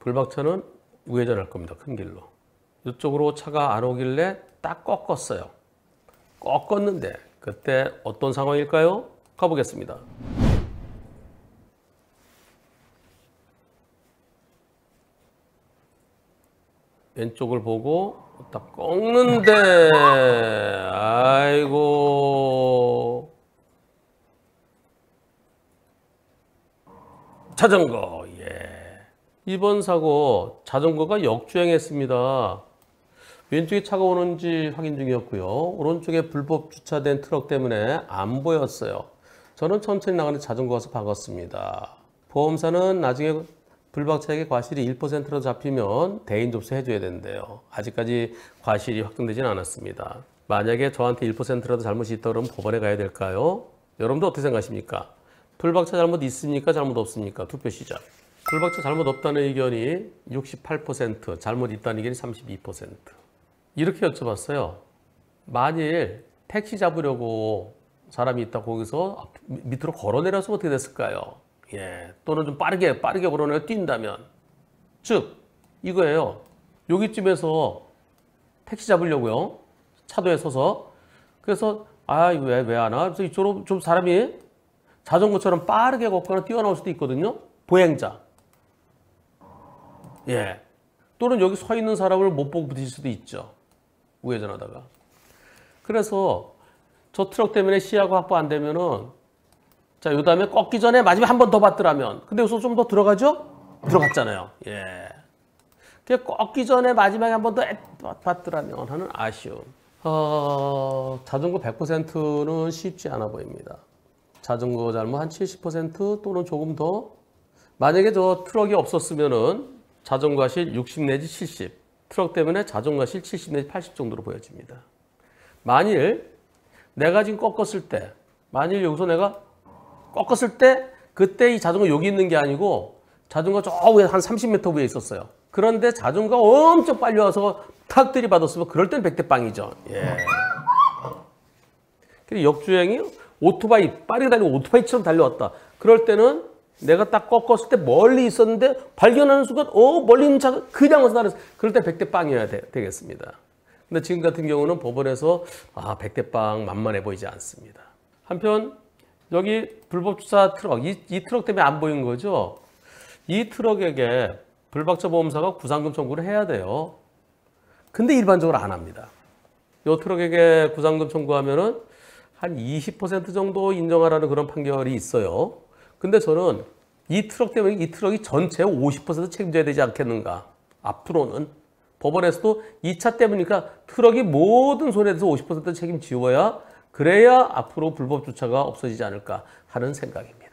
불박차는 우회전할 겁니다. 큰 길로. 이쪽으로 차가 안 오길래 딱 꺾었어요. 꺾었는데 그때 어떤 상황일까요? 가보겠습니다. 왼쪽을 보고 딱 꺾는데 아이고 자전거. 이번 사고 자전거가 역주행했습니다. 왼쪽에 차가 오는지 확인 중이었고요. 오른쪽에 불법 주차된 트럭 때문에 안 보였어요. 저는 천천히 나가는데 자전거 와서 박았습니다. 보험사는 나중에 불박차에게 과실이 1%로 잡히면 대인 접수 해줘야 된대요. 아직까지 과실이 확정되지는 않았습니다. 만약에 저한테 1%라도 잘못이 있다 그러면 법원에 가야 될까요? 여러분도 어떻게 생각하십니까? 불박차 잘못 있습니까? 잘못 없습니까? 투표 시작. 불박차 잘못 없다는 의견이 68%, 잘못 있다는 의견이 32%. 이렇게 여쭤봤어요. 만일 택시 잡으려고 사람이 있다 거기서 밑으로 걸어 내려서 어떻게 됐을까요? 또는 좀 빠르게 걸어내려 뛴다면. 즉 이거예요. 여기쯤에서 택시 잡으려고요. 차도에 서서. 그래서 왜 안 와? 그래서 이쪽으로 좀 사람이 자전거처럼 빠르게 걷거나 뛰어나올 수도 있거든요. 보행자. 또는 여기 서 있는 사람을 못 보고 부딪힐 수도 있죠. 우회전하다가. 그래서 저 트럭 때문에 시야가 확보 안 되면은 자, 요 다음에 꺾기 전에 마지막에 한 번 더 봤더라면. 근데 여기서 좀 더 들어가죠? 들어갔잖아요. 그 꺾기 전에 마지막에 한 번 더 봤더라면 하는 아쉬움. 자전거 100%는 쉽지 않아 보입니다. 자전거 잘못 한 70% 또는 조금 더. 만약에 저 트럭이 없었으면은 자전거실 60 내지 70. 트럭 때문에 자전거실 70 내지 80 정도로 보여집니다. 만일 내가 지금 꺾었을 때, 만일 여기서 내가 꺾었을 때 그때 이 자전거 여기 있는 게 아니고 자전거 저 위에 한 30m 위에 있었어요. 그런데 자전거가 엄청 빨리 와서 탁 들이받았으면 그럴 때는 100대 빵이죠. 역주행이 오토바이, 빠르게 달리고 오토바이처럼 달려왔다. 그럴 때는 내가 딱 꺾었을 때 멀리 있었는데 발견하는 순간 멀리 있는 차가 그냥 와서 달렸어. 그럴 때 100대 빵이어야 되겠습니다. 근데 지금 같은 경우는 법원에서 100대 빵 만만해 보이지 않습니다. 한편 여기 불법 주차 트럭, 이 트럭 때문에 안 보인 거죠. 이 트럭에게 불박차 보험사가 구상금 청구를 해야 돼요. 근데 일반적으로 안 합니다. 이 트럭에게 구상금 청구하면은 한 20% 정도 인정하라는 그런 판결이 있어요. 근데 저는 이 트럭 때문에 이 트럭이 전체 50% 책임져야 되지 않겠는가. 앞으로는 법원에서도 이 차 때문이니까 트럭이 모든 손에 대해서 50% 책임지어야 그래야 앞으로 불법 주차가 없어지지 않을까 하는 생각입니다.